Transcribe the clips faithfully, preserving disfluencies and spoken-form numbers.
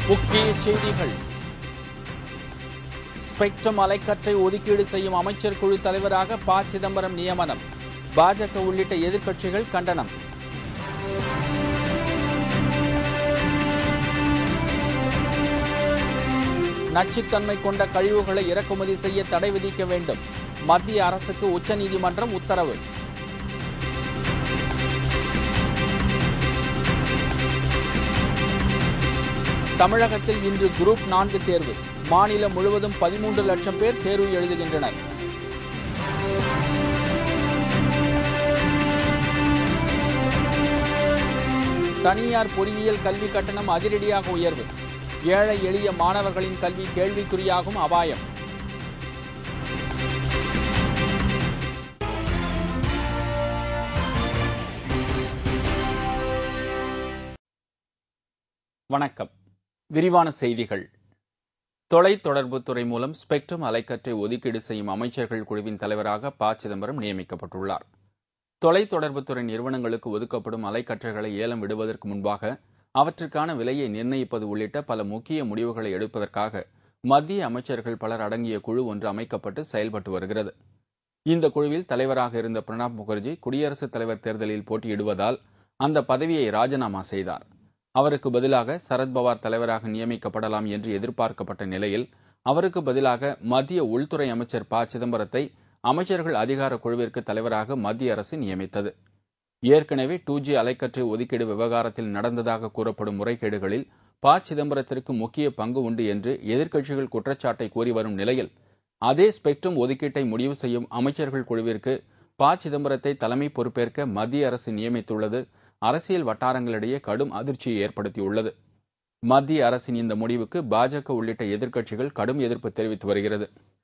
முக்கிய செய்திகள். ஸ்பெக்ட்ரம் அலைக்கற்றை ஒதுக்கீடு செய்யும் அமைச்சர் குழு தலைவராக ப சிதம்பரம் நியமனம். பாஜக உள்ளிட்ட எதிர்க்கட்சிகள் கண்டனம். நச்சுத்தன்மை கொண்ட கழிவுகளை இறக்குமதி செய்ய தடை விதிக்க வேண்டும். மத்திய அரசுக்கு உச்சநீதிமன்றம் உத்தரவு. தமிழகத்தில் இன்று குரூப் நான்கு தேர்வு. மாநிலம் முழுவதும் பதிமூன்று லட்சம் பேர் தேர்வு எழுதுகின்றனர். தனியார் பொறியியல் கல்வி கட்டணம் அதிரடியாக உயர்வு. ஏழை எளிய மாணவர்களின் கல்வி கேள்விக்குறியாகும் அபாயம். வணக்கம். விரிவான செய்திகள். தொலைத்தொடர்புத்துறை மூலம் ஸ்பெக்ட்ரம் அலைக்கற்றை ஒதுக்கீடு செய்யும் அமைச்சர்கள் குழுவின் தலைவராக ப சிதம்பரம் நியமிக்கப்பட்டுள்ளார். தொலைத்தொடர்புத்துறை நிறுவனங்களுக்கு ஒதுக்கப்படும் அலைக்கற்றைகளை ஏலம் விடுவதற்கு முன்பாக அவற்றுக்கான விலையை நிர்ணயிப்பது உள்ளிட்ட பல முக்கிய முடிவுகளை எடுப்பதற்காக மத்திய அமைச்சர்கள் பலர் அடங்கிய குழு ஒன்று அமைக்கப்பட்டு செயல்பட்டு வருகிறது. இந்த குழுவில் தலைவராக இருந்த பிரணாப் முகர்ஜி குடியரசுத் தலைவர் தேர்தலில் போட்டியிடுவதால் அந்த பதவியை ராஜினாமா செய்தார். அவருக்கு பதிலாக சரத்பவார் தலைவராக நியமிக்கப்படலாம் என்று எதிர்பார்க்கப்பட்ட நிலையில் அவருக்கு பதிலாக மத்திய உள்துறை அமைச்சர் ப சிதம்பரத்தை அமைச்சர்கள் அதிகார குழுவிற்கு தலைவராக மத்திய அரசு நியமித்தது. ஏற்கனவே டூ ஜி அலைக்கற்றை ஒதுக்கீடு விவகாரத்தில் நடந்ததாக கூறப்படும் முறைகேடுகளில் ப சிதம்பரத்திற்கு முக்கிய பங்கு உண்டு என்று எதிர்க்கட்சிகள் குற்றச்சாட்டை கூறி வரும் நிலையில் அதே ஸ்பெக்ட்ரம் ஒதுக்கீட்டை முடிவு செய்யும் அமைச்சர்கள் குழுவிற்கு ப சிதம்பரத்தை தலைமை பொறுப்பேற்க மத்திய அரசு நியமித்துள்ளது அரசியல் வட்டாரங்களிடையே கடும் அதிர்ச்சியை ஏற்படுத்தியுள்ளது. மத்திய அரசின் இந்த முடிவுக்கு பாஜக உள்ளிட்ட எதிர்க்கட்சிகள் கடும் எதிர்ப்பு தெரிவித்து வருகிறது.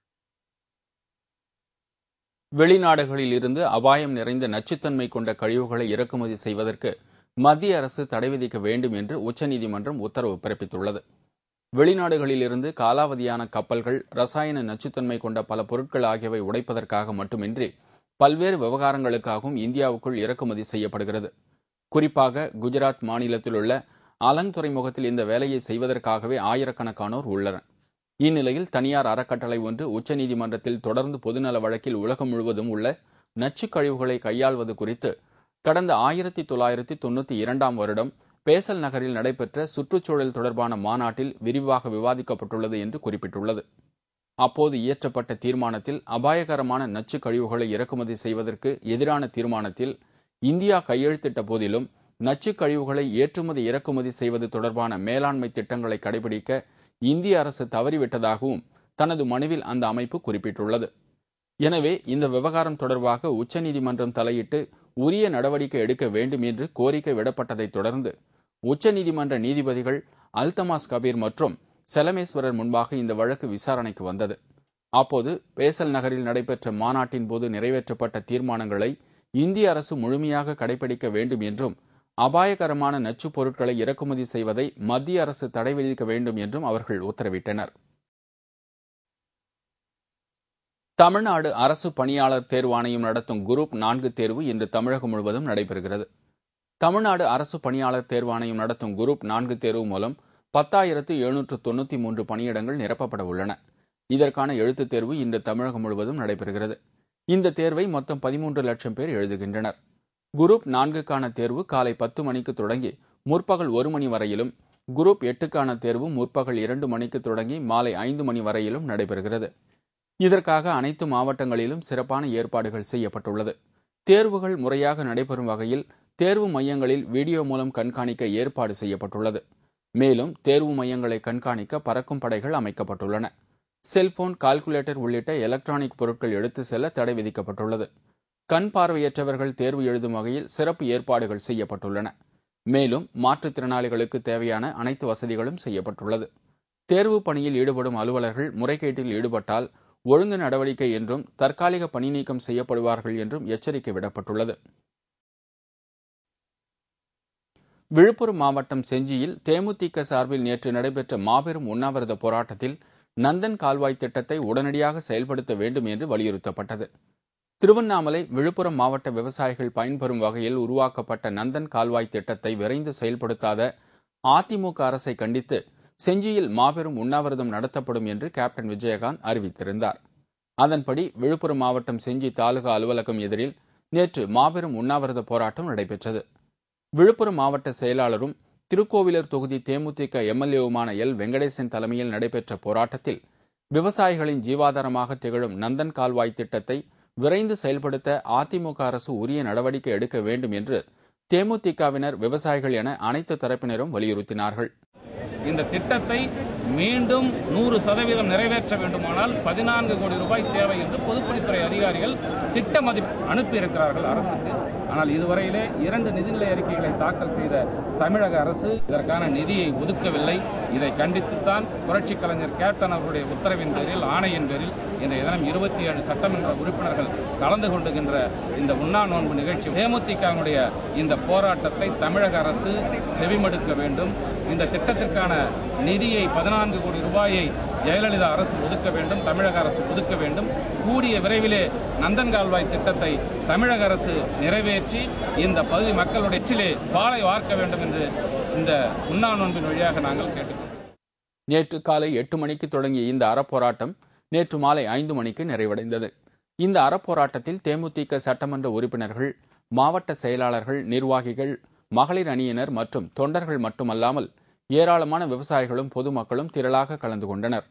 வெளிநாடுகளில் இருந்து அபாயம் நிறைந்த நச்சுத்தன்மை கொண்ட கழிவுகளை இறக்குமதி செய்வதற்கு மத்திய அரசு தடை விதிக்க வேண்டும் என்று உச்சநீதிமன்றம் உத்தரவு பிறப்பித்துள்ளது. வெளிநாடுகளில் இருந்து காலாவதியான கப்பல்கள், ரசாயன நச்சுத்தன்மை கொண்ட பல பொருட்கள் ஆகியவை உடைப்பதற்காக மட்டுமின்றி பல்வேறு விவகாரங்களுக்காகவும் இந்தியாவுக்குள் இறக்குமதி செய்யப்படுகிறது. குறிப்பாக குஜராத் மாநிலத்தில் உள்ள அலங் துறைமுகத்தில் இந்த வேலையை செய்வதற்காகவே ஆயிரக்கணக்கானோர் உள்ளனர். இந்நிலையில் தனியார் அறக்கட்டளை ஒன்று உச்சநீதிமன்றத்தில் தொடர்ந்து பொதுநல வழக்கில் உலகம் முழுவதும் உள்ள நச்சு கழிவுகளை கையாள்வது குறித்து கடந்த ஆயிரத்தி தொள்ளாயிரத்தி தொன்னூத்தி இரண்டாம் வருடம் பேசல் நகரில் நடைபெற்ற சுற்றுச்சூழல் தொடர்பான மாநாட்டில் விரிவாக விவாதிக்கப்பட்டுள்ளது என்று குறிப்பிட்டுள்ளது. அப்போது இயற்றப்பட்ட தீர்மானத்தில் அபாயகரமான நச்சு கழிவுகளை இறக்குமதி செய்வதற்கு எதிரான தீர்மானத்தில் இந்தியா கையெழுத்திட்ட போதிலும் நச்சு கழிவுகளை ஏற்றுமதி இறக்குமதி செய்வது தொடர்பான மேலாண்மை திட்டங்களை கடைபிடிக்க இந்திய அரசு தவறிவிட்டதாகவும் தனது மனுவில் அந்த அமைப்பு குறிப்பிட்டுள்ளது. எனவே இந்த விவகாரம் தொடர்பாக உச்சநீதிமன்றம் தலையிட்டு உரிய நடவடிக்கை எடுக்க வேண்டும் என்று கோரிக்கை விடப்பட்டதைத் தொடர்ந்து உச்சநீதிமன்ற நீதிபதிகள் அல்தமாஸ் கபீர் மற்றும் செலமேஸ்வரர் முன்பாக இந்த வழக்கு விசாரணைக்கு வந்தது. அப்போது பேசல் நகரில் நடைபெற்ற மாநாட்டின் போது நிறைவேற்றப்பட்ட தீர்மானங்களை இந்திய அரசு முழுமையாக கடைபிடிக்க வேண்டும் என்றும் அபாயகரமான நச்சுப் பொருட்களை இறக்குமதி செய்வதை மத்திய அரசு தடை விதிக்க வேண்டும் என்றும் அவர்கள் உத்தரவிட்டனர். தமிழ்நாடு அரசு பணியாளர் தேர்வாணையம் நடத்தும் குரூப் நான்கு தேர்வு இன்று தமிழகம் முழுவதும் நடைபெறுகிறது. தமிழ்நாடு அரசு பணியாளர் தேர்வாணையம் நடத்தும் குரூப் நான்கு தேர்வு மூலம் பத்தாயிரத்து எழுநூற்று தொன்னூத்தி மூன்று பணியிடங்கள் நிரப்பப்பட உள்ளன. இதற்கான எழுத்துத் தேர்வு இன்று தமிழகம் முழுவதும் நடைபெறுகிறது. இந்த தேர்வை மொத்தம் பதிமூன்று லட்சம் பேர் எழுதுகின்றனர். குரூப் நான்குக்கான தேர்வு காலை பத்து மணிக்கு தொடங்கி முற்பகல் ஒரு மணி வரையிலும், குரூப் எட்டுக்கான தேர்வு முற்பகல் இரண்டு மணிக்கு தொடங்கி மாலை ஐந்து மணி வரையிலும் நடைபெறுகிறது. இதற்காக அனைத்து மாவட்டங்களிலும் சிறப்பான ஏற்பாடுகள் செய்யப்பட்டுள்ளது. தேர்வுகள் முறையாக நடைபெறும் வகையில் தேர்வு மையங்களில் வீடியோ மூலம் கண்காணிக்க ஏற்பாடு செய்யப்பட்டுள்ளது. மேலும் தேர்வு மையங்களை கண்காணிக்க பறக்கும் படைகள் அமைக்கப்பட்டுள்ளன. செல்போன், கால்குலேட்டர் உள்ளிட்ட எலக்ட்ரானிக் பொருட்கள் எடுத்து செல்ல தடை விதிக்கப்பட்டுள்ளது. கண் பார்வையற்றவர்கள் தேர்வு எழுதும் வகையில் சிறப்பு ஏற்பாடுகள் செய்யப்பட்டுள்ளன. மேலும் மாற்றுத்திறனாளிகளுக்கு தேவையான அனைத்து வசதிகளும் செய்யப்பட்டுள்ளது. தேர்வு பணியில் ஈடுபடும் அலுவலர்கள் முறைகேட்டில் ஈடுபட்டால் ஒழுங்கு நடவடிக்கை என்றும் தற்காலிக பணி நீக்கம் செய்யப்படுவார்கள் என்றும் எச்சரிக்கை விடப்பட்டுள்ளது. விழுப்புரம் மாவட்டம் செஞ்சியில் தேமுதிக சார்பில் நேற்று நடைபெற்ற மாபெரும் உண்ணாவிரத போராட்டத்தில் நந்தன் கால்வாய் திட்டத்தை உடனடியாக செயல்படுத்த வேண்டும் என்று வலியுறுத்தப்பட்டது. திருவண்ணாமலை, விழுப்புரம் மாவட்ட விவசாயிகள் பயன்பெறும் வகையில் உருவாக்கப்பட்ட நந்தன் கால்வாய் திட்டத்தை விரைந்து செயல்படுத்தாத அதிமுக அரசை கண்டித்து செஞ்சியில் மாபெரும் உண்ணாவிரதம் நடத்தப்படும் என்று கேப்டன் விஜயகாந்த் அறிவித்திருந்தார். அதன்படி விழுப்புரம் மாவட்டம் செஞ்சி தாலுகா அலுவலகம் எதிரில் நேற்று மாபெரும் உண்ணாவிரத போராட்டம் நடைபெற்றது. விழுப்புரம் மாவட்ட செயலாளரும் திருக்கோவிலூர் தொகுதி தேமுதிக எம்எல்ஏவுமான எல் வெங்கடேசன் தலைமையில் நடைபெற்ற போராட்டத்தில் விவசாயிகளின் ஜீவாதாரமாக திகழும் நந்தன் கால்வாய் திட்டத்தை விரைந்து செயல்படுத்த அதிமுக அரசு உரிய நடவடிக்கை எடுக்க வேண்டும் என்று தேமுதிகவினர், விவசாயிகள் என அனைத்து தரப்பினரும் வலியுறுத்தினார்கள். இந்த திட்டத்தை மீண்டும் நூறு சதவீதம் நிறைவேற்ற வேண்டுமானால் பதினான்கு கோடி ரூபாய் தேவை என்று பொதுப்பணித்துறை அதிகாரிகள் திட்ட மதிப்பு அனுப்பியிருக்கிறார்கள் அரசுக்கு. ஆனால் இதுவரையிலே இரண்டு நிதிநிலை அறிக்கைகளை தாக்கல் செய்த தமிழக அரசு இதற்கான நிதியை ஒதுக்கவில்லை. இதை கண்டித்துத்தான் புரட்சி கலைஞர் கேப்டன் அவர்களுடைய உத்தரவின் பேரில், ஆணையின் பேரில் இன்றைய தினம் இருபத்தி ஏழு சட்டமன்ற உறுப்பினர்கள் கலந்து கொண்டுகின்ற இந்த உண்ணா நோன்பு நிகழ்ச்சி. தேமுதிகவுடைய இந்த போராட்டத்தை தமிழக அரசு செவிமடுக்க வேண்டும். இந்த திட்டத்திற்கான நிதியை பதினான்கு கோடி ரூபாயை ஜெயலலிதா அரசு ஒதுக்க வேண்டும், தமிழக அரசு ஒதுக்க வேண்டும். கூடிய விரைவிலே நந்தன் கால்வாய் திட்டத்தை தமிழக அரசு நிறைவேற்றி இந்த பகுதி மக்களுடைய எச்சிலே பாலை வார்க்க வேண்டும் என்று இந்த உண்ணா நோன்பின் வழியாக நாங்கள் கேட்டுக்கொண்டோம். நேற்று காலை எட்டு மணிக்கு தொடங்கிய இந்த அறப்போராட்டம் நேற்று மாலை ஐந்து மணிக்கு நிறைவடைந்தது. இந்த அறப்போராட்டத்தில் தேமுதிக சட்டமன்ற உறுப்பினர்கள், மாவட்ட செயலாளர்கள், நிர்வாகிகள், மகளிர் அணியினர் மற்றும் தொண்டர்கள் மட்டுமல்லாமல் ஏராளமான விவசாயிகளும் பொதுமக்களும் திரளாக கலந்து கொண்டனர்.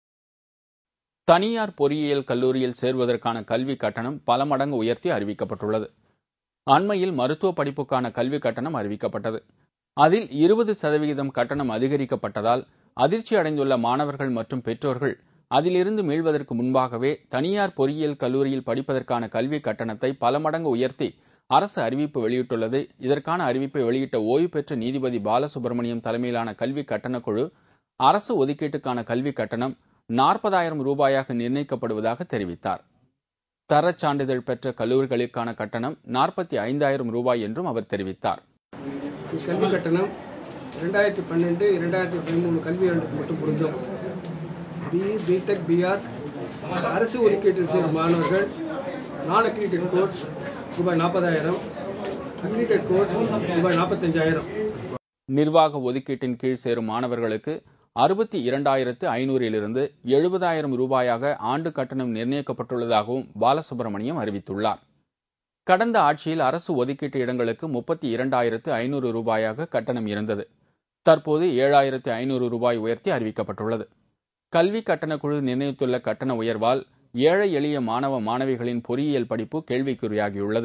தனியார் பொறியியல் கல்லூரியில் சேர்வதற்கான கல்வி கட்டணம் பல மடங்கு உயர்த்தி அறிவிக்கப்பட்டுள்ளது. அண்மையில் மருத்துவ படிப்புக்கான கல்வி கட்டணம் அறிவிக்கப்பட்டது. அதில் இருபது சதவிகிதம் கட்டணம் அதிகரிக்கப்பட்டதால் அதிர்ச்சி அடைந்துள்ள மாணவர்கள் மற்றும் பெற்றோர்கள் அதிலிருந்து மீள்வதற்கு முன்பாகவே தனியார் பொறியியல் கல்லூரியில் படிப்பதற்கான கல்வி கட்டணத்தை பல மடங்கு உயர்த்தி அரசு அறிவிப்பு வெளியிட்டுள்ளது. இதற்கான அறிவிப்பை வெளியிட்ட ஓய்வு பெற்ற நீதிபதி பாலசுப்ரமணியம் தலைமையிலான கல்வி கட்டணக்குழு அரசு ஒதுக்கீட்டுக்கான கல்வி கட்டணம் நாற்பதாயிரம் ரூபாயாக நிர்ணயிக்கப்படுவதாக தெரிவித்தார். தரச் சான்றிதழ் பெற்ற கல்லூரிகளுக்கான கட்டணம் நாற்பத்தி ஐந்தாயிரம் ரூபாய் என்றும் அவர் தெரிவித்தார். கல்வி கட்டணம் இரண்டாயிரத்தி பன்னெண்டு இரண்டாயிரத்தி பதிமூணு கல்வியாண்டுக்கு மட்டும் பொருந்தும். பிஇ, பிடெக், பிஆர் அரசு ஒதுக்கீட்டில் சேரும் மாணவர்கள் நான் அக்ரிடேட் கோர்ஸ் ரூபாய் நாற்பதாயிரம், அக்ரிடேட் கோர்ஸ் ரூபாய் நாற்பத்தஞ்சாயிரம். நிர்வாக ஒதுக்கீட்டின் கீழ் சேரும் மாணவர்களுக்கு அறுபத்தி இரண்டாயிரத்து ஐநூறிலிருந்து எழுபதாயிரம் ரூபாயாக ஆண்டு கட்டணம் நிர்ணயிக்கப்பட்டுள்ளதாகவும் பாலசுப்ரமணியம் அறிவித்துள்ளார். கடந்த ஆட்சியில் அரசு ஒதுக்கீட்டு இடங்களுக்கு முப்பத்தி இரண்டாயிரத்து ஐநூறு ரூபாயாக கட்டணம் இருந்தது. தற்போது ஏழாயிரத்து ஐநூறு ரூபாய் உயர்த்தி அறிவிக்கப்பட்டுள்ளது. கல்வி கட்டணக்குழு நிர்ணயித்துள்ள கட்டண உயர்வால் ஏழை எளிய மாணவ மாணவிகளின் பொறியியல் படிப்பு கேள்விக்குறியாகியுள்ளது.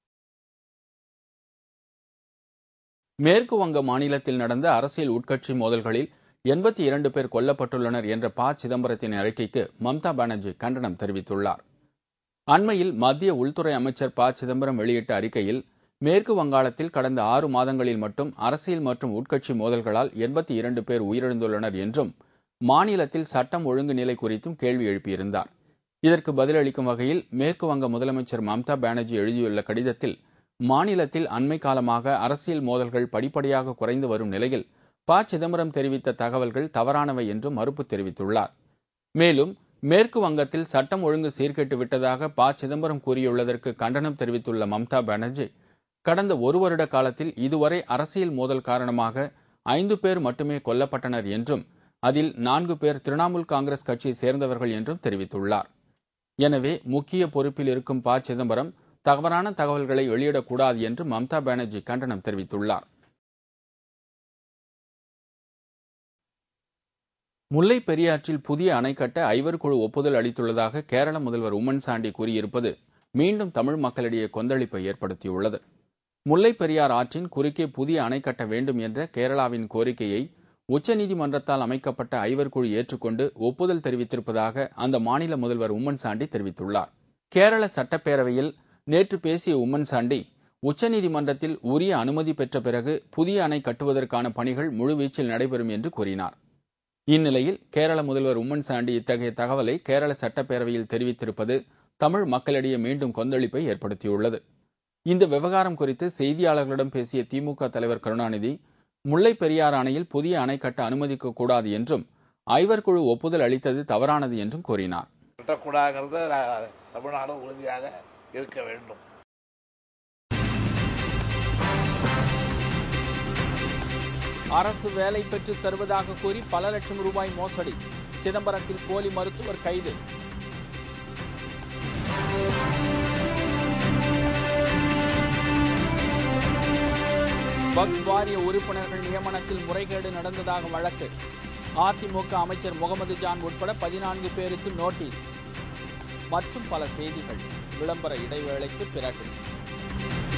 மேற்கு வங்க மாநிலத்தில் நடந்த அரசியல் உட்கட்சி மோதல்களில் எண்பத்தி இரண்டு பேர் கொல்லப்பட்டுள்ளனர் என்ற ப சிதம்பரத்தின் அறிக்கைக்கு மம்தா பானர்ஜி கண்டனம் தெரிவித்துள்ளார். அண்மையில் மத்திய உள்துறை அமைச்சர் ப சிதம்பரம் வெளியிட்ட அறிக்கையில் மேற்கு வங்காளத்தில் கடந்த ஆறு மாதங்களில் மட்டும் அரசியல் மற்றும் உட்கட்சி மோதல்களால் எண்பத்தி இரண்டு பேர் உயிரிழந்துள்ளனர் என்றும் மாநிலத்தில் சட்டம் ஒழுங்கு நிலை குறித்தும் கேள்வி எழுப்பியிருந்தார். இதற்கு பதிலளிக்கும் வகையில் மேற்கு வங்க முதலமைச்சர் மம்தா பானர்ஜி எழுதியுள்ள கடிதத்தில் மாநிலத்தில் அண்மை காலமாக அரசியல் மோதல்கள் படிப்படியாக குறைந்து வரும் நிலையில் ப சிதம்பரம் தெரிவித்த தகவல்கள் தவறானவை என்றும் மறுப்பு தெரிவித்துள்ளார். மேலும் மேற்கு வங்கத்தில் சட்டம் ஒழுங்கு சீர்கெட்டு விட்டதாக ப சிதம்பரம் கூறியுள்ளதற்கு கண்டனம் தெரிவித்துள்ள மம்தா பானர்ஜி, கடந்த ஒரு வருட காலத்தில் இதுவரை அரசியல் மோதல் காரணமாக ஐந்து பேர் மட்டுமே கொல்லப்பட்டனர் என்றும் அதில் நான்கு பேர் திரிணாமுல் காங்கிரஸ் கட்சியை சேர்ந்தவர்கள் என்றும் தெரிவித்துள்ளார். எனவே முக்கிய பொறுப்பில் இருக்கும் ப சிதம்பரம் தவறான தகவல்களை வெளியிடக்கூடாது என்று மம்தா பானர்ஜி கண்டனம் தெரிவித்துள்ளார். முல்லை பெரியாற்றில் புதிய அணை கட்ட ஐவர் குழு ஒப்புதல் அளித்துள்ளதாக கேரள முதல்வர் உம்மன் சாண்டி கூறியிருப்பது மீண்டும் தமிழ் மக்களிடையே கொந்தளிப்பை ஏற்படுத்தியுள்ளது. முல்லை பெரியார் ஆற்றின் குறுக்கே புதிய அணை கட்ட வேண்டும் என்ற கேரளாவின் கோரிக்கையை உச்சநீதிமன்றத்தால் அமைக்கப்பட்ட ஐவர் குழு ஏற்றுக்கொண்டு ஒப்புதல் தெரிவித்திருப்பதாக அந்த மாநில முதல்வர் உம்மன் சாண்டி தெரிவித்துள்ளார். கேரள சட்டப்பேரவையில் நேற்று பேசிய உம்மன் சாண்டி, உச்சநீதிமன்றத்தில் உரிய அனுமதி பெற்ற பிறகு புதிய அணை கட்டுவதற்கான பணிகள் முழுவீச்சில் நடைபெறும் என்று கூறினார். இந்நிலையில் கேரள முதல்வர் உம்மன் சாண்டி இத்தகைய தகவலை கேரள சட்டப்பேரவையில் தெரிவித்திருப்பது தமிழ் மக்களிடையே மீண்டும் கொந்தளிப்பை ஏற்படுத்தியுள்ளது. இந்த விவகாரம் குறித்து செய்தியாளர்களிடம் பேசிய திமுக தலைவர் கருணாநிதி, முல்லை பெரியார் அணையில் புதிய அணை கட்ட அனுமதிக்க கூடாது என்றும் ஐவர் குழு ஒப்புதல் அளித்தது தவறானது என்றும் கூறினார். தமிழ்நாடு உறுதியாக இருக்க வேண்டும். அரசு வேலை பெற்றுத் தருவதாக கூறி பல லட்சம் ரூபாய் மோசடி. சிதம்பரத்தில் போலி மருத்துவர் கைது. வக்ஃப் வாரிய உறுப்பினர்கள் நியமனத்தில் முறைகேடு நடந்ததாக வழக்கு. அதிமுக அமைச்சர் முகமது ஜான் உட்பட பதினான்கு பேருக்கு நோட்டீஸ். மற்றும் பல செய்திகள் விளம்பர இடைவேளைக்கு பிறகு.